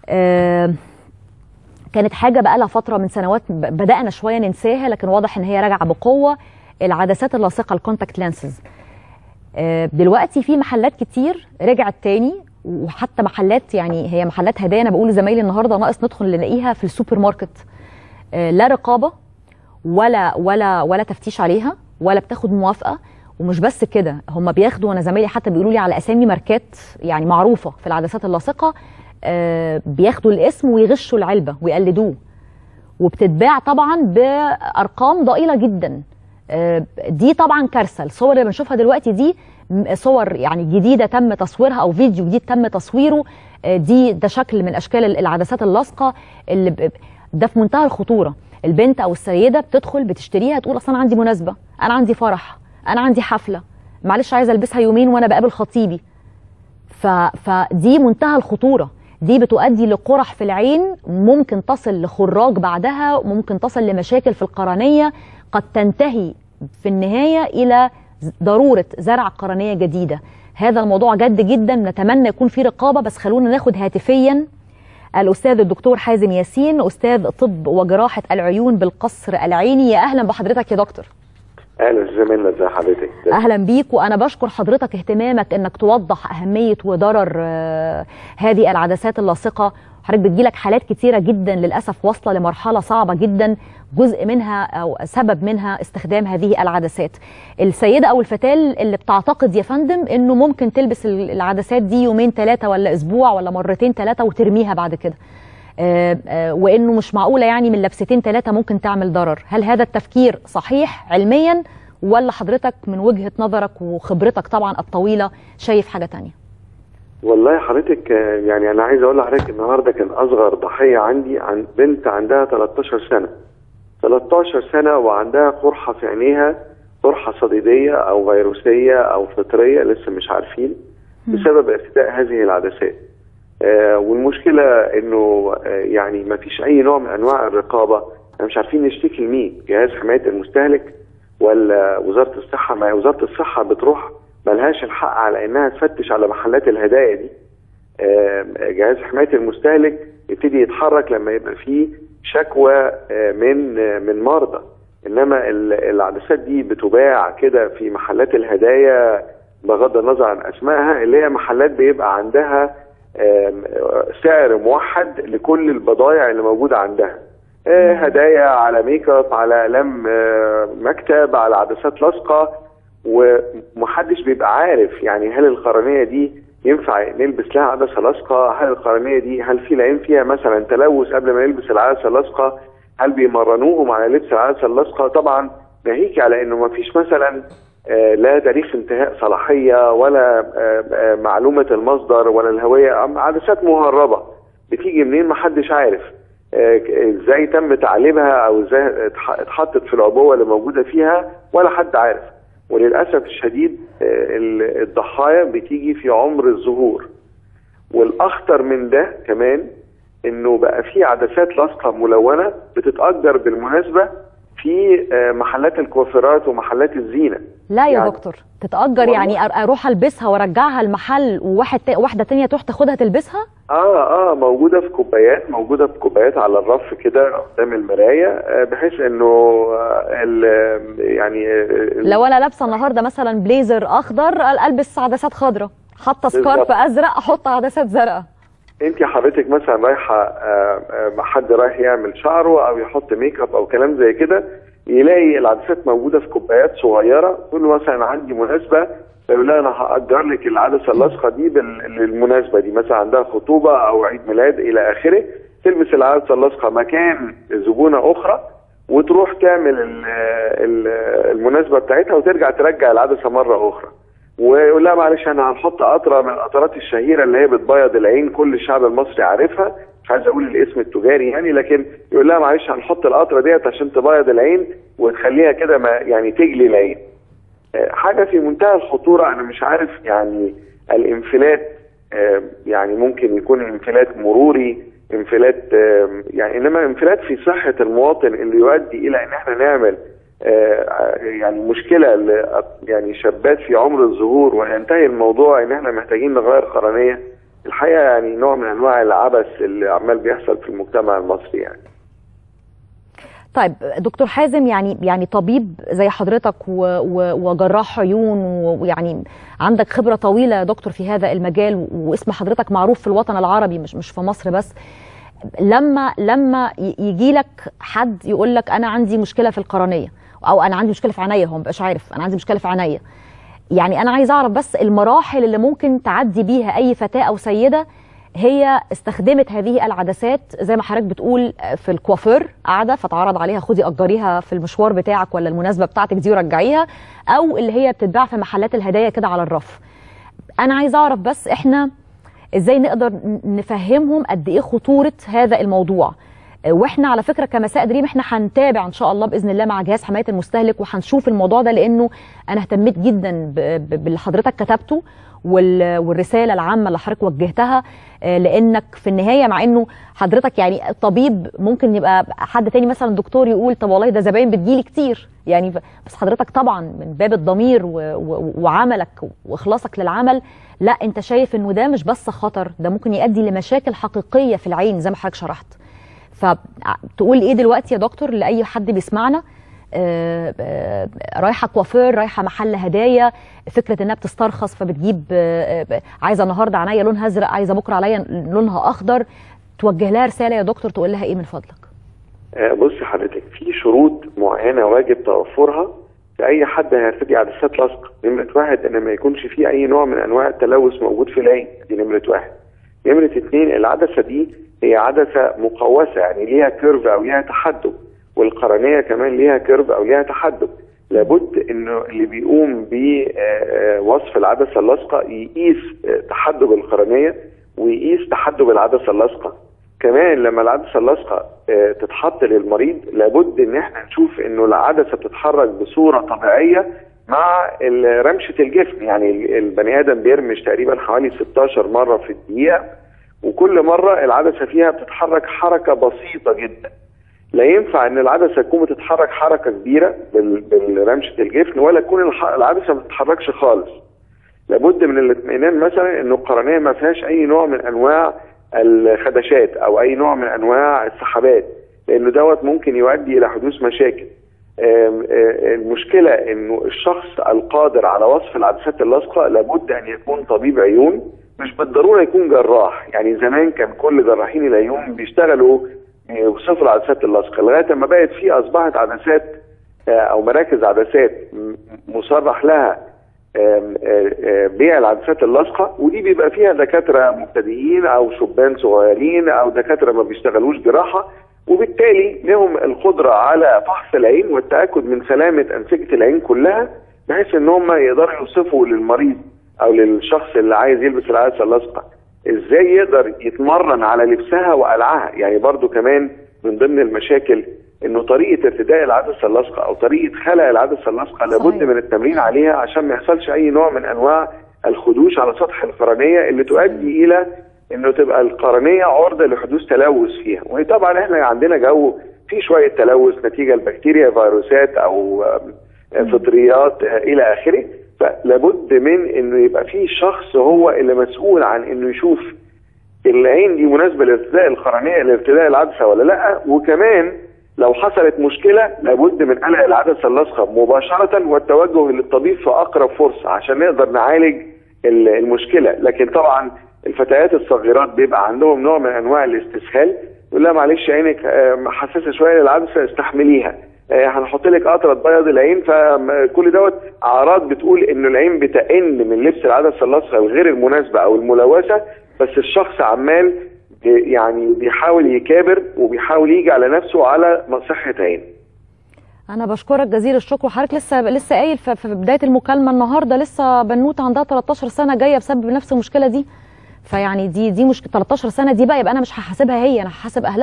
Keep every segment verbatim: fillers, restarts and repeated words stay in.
آه كانت حاجه بقى لها فتره من سنوات بدانا شويه ننساها، لكن واضح ان هي راجعه بقوه، العدسات اللاصقه الكونتاكت لانسز. آه دلوقتي في محلات كتير رجعت تاني، وحتى محلات يعني هي محلات هدايا، انا بقول لزمايلي النهارده ناقص ندخل نلاقيها في السوبر ماركت. آه لا رقابه ولا ولا ولا تفتيش عليها ولا بتاخد موافقه. ومش بس كده، هم بياخدوا، وانا زمايلي حتى بيقولوا لي على اسامي ماركات يعني معروفه في العدسات اللاصقه، آه بياخدوا الاسم ويغشوا العلبه ويقلدوه، وبتتباع طبعا بارقام ضئيله جدا. آه دي طبعا كارثه. الصور اللي بنشوفها دلوقتي دي صور يعني جديده تم تصويرها او فيديو جديد تم تصويره. آه دي ده شكل من اشكال العدسات اللاصقه اللي ده في منتهى الخطوره. البنت او السيده بتدخل بتشتريها تقول اصلا انا عندي مناسبه، انا عندي فرح، انا عندي حفله، معلش عايزه البسها يومين وانا بقابل خطيبي. ف... فدي منتهى الخطوره. دي بتؤدي لقرح في العين، ممكن تصل لخراج بعدها، ممكن تصل لمشاكل في القرنيه، قد تنتهي في النهايه الى ضروره زرع قرنيه جديده. هذا الموضوع جد جدا، نتمنى يكون في رقابه. بس خلونا ناخد هاتفيا الاستاذ الدكتور حازم ياسين، استاذ طب وجراحه العيون بالقصر العيني. يا اهلا بحضرتك يا دكتور. اهلا زميلنا، ازي حضرتك؟ اهلا بيك، وانا بشكر حضرتك اهتمامك انك توضح اهميه وضرر آه هذه العدسات اللاصقه. حضرتك بتجيلك حالات كتيره جدا للاسف واصله لمرحله صعبه جدا، جزء منها او سبب منها استخدام هذه العدسات. السيده او الفتاه اللي بتعتقد يا فندم انه ممكن تلبس العدسات دي يومين ثلاثه ولا اسبوع ولا مرتين ثلاثه وترميها بعد كده، آه آه وانه مش معقوله يعني من لبستين ثلاثه ممكن تعمل ضرر. هل هذا التفكير صحيح علميا، ولا حضرتك من وجهه نظرك وخبرتك طبعا الطويله شايف حاجه ثانيه؟ والله حضرتك يعني انا عايز اقول لحضرتك النهارده كان اصغر ضحيه عندي عن بنت عندها تلتاشر سنه تلتاشر سنه وعندها قرحه في عينيها، قرحه صديديه او فيروسيه او فطريه لسه مش عارفين، بسبب ارتداء هذه العدسات. آه والمشكله انه آه يعني ما فيش اي نوع من انواع الرقابه. احنا مش عارفين نشتكي لمين، جهاز حمايه المستهلك ولا وزاره الصحه؟ ما هي وزاره الصحه بتروح ملهاش الحق على انها تفتش على محلات الهدايا دي. آه جهاز حمايه المستهلك يبتدي يتحرك لما يبقى فيه شكوى آه من آه من مرضى، انما العدسات دي بتباع كده في محلات الهدايا بغض النظر عن اسمائها، اللي هي محلات بيبقى عندها سعر موحد لكل البضائع اللي موجوده عندها. هدايا على ميك اب، على اقلام مكتب، على عدسات لاصقه، ومحدش بيبقى عارف يعني هل القرنيه دي ينفع نلبس لها عدسه لاصقه؟ هل القرنيه دي هل في العين فيها مثلا تلوث قبل ما يلبس العدسه اللاصقه؟ هل بيمرنوهم على لبس العدسه اللاصقه؟ طبعا ناهيك على انه ما فيش مثلا آه لا تاريخ انتهاء صلاحيه ولا آه آه معلومه المصدر ولا الهويه، عدسات مهربه بتيجي منين ما حدش عارف ازاي تم تعليمها او ازاي اتحطت في العبوه اللي موجوده فيها، ولا حد عارف. وللاسف الشديد الضحايا بتيجي في عمر الظهور. والاخطر من ده كمان انه بقى في عدسات لاصقه ملونه بتتأجر بالمناسبه في محلات الكوافيرات ومحلات الزينه. لا يا يعني دكتور، تتأجر يعني اروح البسها وارجعها المحل وواحد واحده ثانيه تروح تاخدها تلبسها؟ اه اه موجوده في كوبايات، موجوده في كوبايات على الرف كده قدام المرايه، بحيث انه ال يعني ال لو انا لابسه النهارده مثلا بليزر اخضر البس عدسات خضراء، حاطه سكارف ازرق احط عدسات زرقاء. انت حضرتك مثلا رايحه مع حد رايح يعمل شعره او يحط ميك اب او كلام زي كده، يلاقي العدسات موجوده في كوبايات صغيره، تقول له مثلا عندي مناسبه، فيقول لها انا هاجر لك العدسه اللاصقه دي للمناسبه دي، مثلا عندها خطوبه او عيد ميلاد الى اخره، تلبس العدسه اللاصقه مكان زبونه اخرى وتروح تعمل المناسبه بتاعتها وترجع ترجع العدسه مره اخرى. ويقول لها معلش انا هنحط قطره من القطرات الشهيره اللي هي بتبيض العين، كل الشعب المصري عارفها، مش عايز اقول الاسم التجاري يعني، لكن يقول لها معلش هنحط القطره ديت عشان تبيض العين وتخليها كده ما يعني تجلي العين. حاجه في منتهى الخطوره. انا مش عارف يعني الانفلات يعني ممكن يكون انفلات مروري، انفلات يعني، انما انفلات في صحه المواطن اللي يؤدي الى ان احنا نعمل يعني مشكله يعني شابات في عمر الظهور وينتهي الموضوع ان احنا محتاجين نغير قرنيه. الحقيقه يعني نوع من انواع العبث اللي عمال بيحصل في المجتمع المصري يعني. طيب دكتور حازم، يعني يعني طبيب زي حضرتك وجراح عيون، ويعني عندك خبرة طويلة يا دكتور في هذا المجال، واسم حضرتك معروف في الوطن العربي مش مش في مصر بس. لما لما يجي لك حد يقول لك انا عندي مشكلة في القرنية، او انا عندي مشكلة في عينيا، هو مبقاش عارف انا عندي مشكلة في عينيا، يعني انا عايز اعرف بس المراحل اللي ممكن تعدي بيها اي فتاة او سيدة هي استخدمت هذه العدسات، زي ما حضرتك بتقول في الكوافير قاعده فتعرض عليها خدي اجريها في المشوار بتاعك ولا المناسبه بتاعتك دي ورجعيها، او اللي هي بتتباع في محلات الهدايا كده على الرف. انا عايز اعرف بس احنا ازاي نقدر نفهمهم قد ايه خطوره هذا الموضوع. واحنا على فكره كمساء دريم احنا هنتابع ان شاء الله باذن الله مع جهاز حمايه المستهلك وهنشوف الموضوع ده، لانه انا اهتميت جدا باللي حضرتك كتبته والرساله العامه اللي حضرتك وجهتها، لانك في النهايه مع انه حضرتك يعني طبيب ممكن يبقى حد تاني مثلا دكتور يقول طب والله ده زباين بتجيلي كتير يعني، بس حضرتك طبعا من باب الضمير وعملك واخلاصك للعمل، لا انت شايف انه ده مش بس خطر، ده ممكن يؤدي لمشاكل حقيقيه في العين زي ما حضرتك شرحت. فتقول ايه دلوقتي يا دكتور لاي حد بيسمعنا آه آه رايحه كوافير، رايحه محل هدايا، فكره انها بتسترخص فبتجيب آه عايزه النهارده عينيا لونها ازرق، عايزه بكره عليا لونها اخضر، توجه لها رساله يا دكتور تقول لها ايه من فضلك؟ بصي حضرتك، في شروط معينه واجب توفرها لاي حد هيرتدي عدسات لاصقه. نمره واحد ان ما يكونش فيه اي نوع من انواع التلوث موجود في العين، دي نمره واحد. نمره اثنين، العدسه دي هي عدسه مقوسه يعني ليها كيرف او ليها تحدب، والقرنيه كمان ليها كيرف او ليها تحدب. لابد انه اللي بيقوم بوصف العدسه اللاصقه يقيس تحدب القرنيه ويقيس تحدب العدسه اللاصقه. كمان لما العدسه اللاصقه تتحط للمريض لابد ان احنا نشوف انه العدسه بتتحرك بصوره طبيعيه مع رمشه الجفن، يعني البني ادم بيرمش تقريبا حوالي ستاشر مره في الدقيقه، وكل مره العدسه فيها بتتحرك حركه بسيطه جدا. لا ينفع ان العدسه تكون بتتحرك حركه كبيره بالرمشه الجفن، ولا تكون العدسه ما بتتحركش خالص. لابد من الاطمئنان مثلا انه القرنيه ما فيهاش اي نوع من انواع الخدشات او اي نوع من انواع السحبات، لانه دوت ممكن يؤدي الى حدوث مشاكل. المشكله انه الشخص القادر على وصف العدسات اللاصقه لابد ان يكون طبيب عيون، مش بالضروره يكون جراح. يعني زمان كان كل جراحين العيون بيشتغلوا يوصفوا العدسات اللاصقه، لغايه ما بقت في اصبحت عدسات او مراكز عدسات مصرح لها بيع العدسات اللاصقه، ودي بيبقى فيها دكاتره مبتدئين او شبان صغيرين او دكاتره ما بيشتغلوش جراحه، وبالتالي لهم القدره على فحص العين والتاكد من سلامه انسجه العين كلها، بحيث ان هم يقدروا يوصفوا للمريض او للشخص اللي عايز يلبس العدسه اللاصقه ازاي يقدر يتمرن على لبسها وقلعها. يعني برضو كمان من ضمن المشاكل انه طريقه ارتداء العدسه اللاصقه او طريقه خلع العدسه اللاصقه لابد من التمرين عليها عشان ما يحصلش اي نوع من انواع الخدوش على سطح القرنيه اللي تؤدي الى انه تبقى القرنيه عرضه لحدوث تلوث فيها. وطبعا احنا عندنا جو في شويه تلوث نتيجه البكتيريا، فيروسات او فطريات الى اخره، فلابد من انه يبقى في شخص هو اللي مسؤول عن انه يشوف العين دي مناسبه لارتداء القرنيه لارتداء العدسه ولا لا، وكمان لو حصلت مشكله لابد من قلع العدسه اللاصقه مباشره والتوجه للطبيب في اقرب فرصه عشان نقدر نعالج المشكله. لكن طبعا الفتيات الصغيرات بيبقى عندهم نوع من انواع الاستسهال، يقول لها معلش عينك حساسه شويه للعدسه استحمليها، هنحط لك قطره بياض العين، فكل دوت اعراض بتقول انه العين بتئن من لبس العدسه اللاصقه الغير المناسبه او الملوثه، بس الشخص عمال يعني بيحاول يكابر وبيحاول يجي على نفسه على صحه عين. انا بشكرك جزيل الشكر. وحضرتك لسه لسه قايل في بدايه المكالمه النهارده لسه بنوته عندها تلتاشر سنه جايه بسبب نفس المشكله دي، فيعني دي دي مشكله تلتاشر سنه دي بقى، يبقى انا مش هحاسبها هي، انا هحاسب اهلها.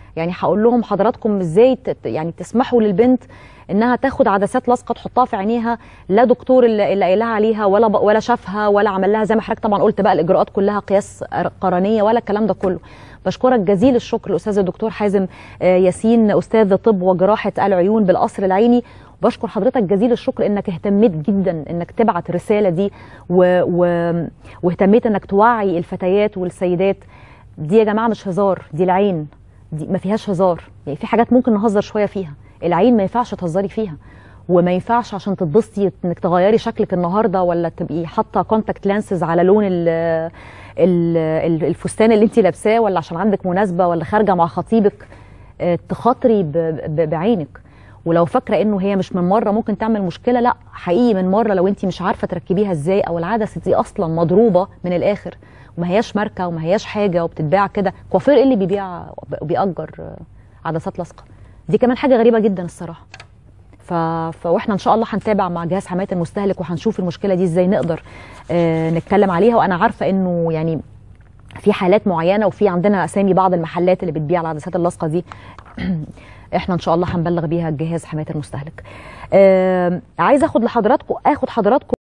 يعني هقول لهم حضراتكم ازاي يعني تسمحوا للبنت انها تاخد عدسات لاصقه تحطها في عينيها، لا دكتور اللي اللي قايلها عليها ولا ولا شافها ولا عمل لها زي ما حضرتك طبعا قلت بقى الاجراءات كلها قياس قرنيه ولا الكلام ده كله. بشكرك جزيل الشكر الاستاذ الدكتور حازم ياسين، استاذ طب وجراحه العيون بالقصر العيني. بشكر حضرتك جزيل الشكر انك اهتميت جدا انك تبعت الرساله دي و... و... واهتميت انك توعي الفتيات والسيدات. دي يا جماعه مش هزار، دي العين دي ما فيهاش هزار. يعني في حاجات ممكن نهزر شويه فيها، العين ما ينفعش تهزري فيها، وما ينفعش عشان تتبسطي انك تغيري شكلك النهارده ولا تبقي حاطه كونتاكت لانسز على لون ال ال الفستان اللي انت لابساه، ولا عشان عندك مناسبه ولا خارجه مع خطيبك تخاطري بعينك. ولو فاكره انه هي مش من مره ممكن تعمل مشكله، لا حقيقي من مره لو انت مش عارفه تركبيها ازاي، او العدسه دي اصلا مضروبه من الاخر وما هياش ماركه وما هياش حاجه وبتتباع كده. كوافير ايه اللي بيبيع بيأجر عدسات لاصقه؟ دي كمان حاجه غريبه جدا الصراحه. ف... فاحنا ان شاء الله هنتابع مع جهاز حمايه المستهلك وهنشوف المشكله دي ازاي نقدر آه نتكلم عليها. وانا عارفه انه يعني في حالات معينه وفي عندنا اسامي بعض المحلات اللي بتبيع العدسات اللاصقه دي احنا ان شاء الله هنبلغ بيها جهاز حمايه المستهلك. آه عايزه اخد لحضراتكم اخد حضراتكم